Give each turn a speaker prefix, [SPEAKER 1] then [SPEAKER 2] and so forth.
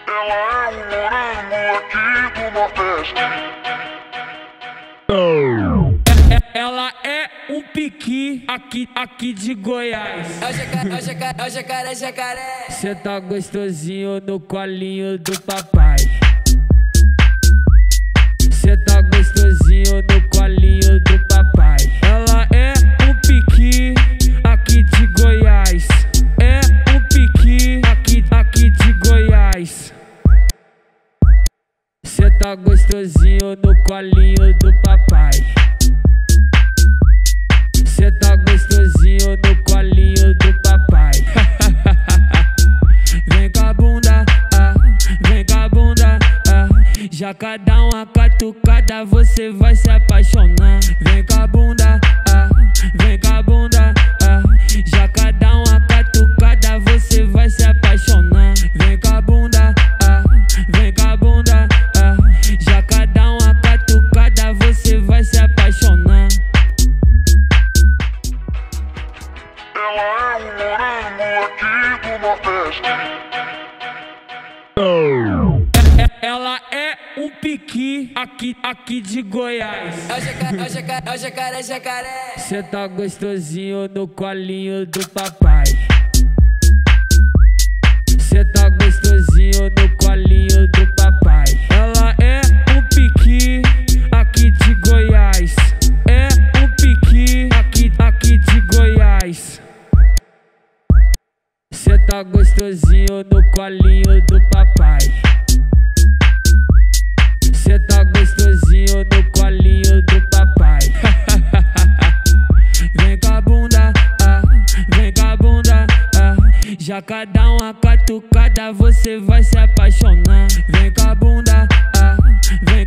[SPEAKER 1] Ela é um morango aqui do Nordeste.
[SPEAKER 2] Ela é um piqui aqui de Goiás.
[SPEAKER 3] É o jacaré.
[SPEAKER 2] Cê tá gostosinho no colinho do papai. Cê tá gostosinho no colinho do papai. Ela é um piqui aqui de Goiás. É um piqui aqui de Goiás. Cê tá gostosinho no colinho do papai. Cê tá gostosinho no colinho do papai. Vem com a bunda, vem com a bunda, já cada uma catucada você vai se apaixonar. Vem com a bunda, vem com a bunda, já cada uma catucada você vai se apaixonar. Vem com a bunda, vem com a bunda, já cada uma catucada você vai se apaixonar.
[SPEAKER 1] Ela é um morango aqui do Nordeste.
[SPEAKER 2] Ela é um piqui aqui de Goiás.
[SPEAKER 3] É o jacaré.
[SPEAKER 2] Cê tá gostosinho no colinho do papai. Cê tá gostosinho no colinho do papai. Ela é um piqui aqui de Goiás. É um piqui aqui de Goiás. Cê tá gostosinho no colinho do papai. Cê tá gostosinho no colinho do papai. Vem com a bunda, vem com a bunda, já cada uma catucada você vai se apaixonar. Vem com a bunda, vem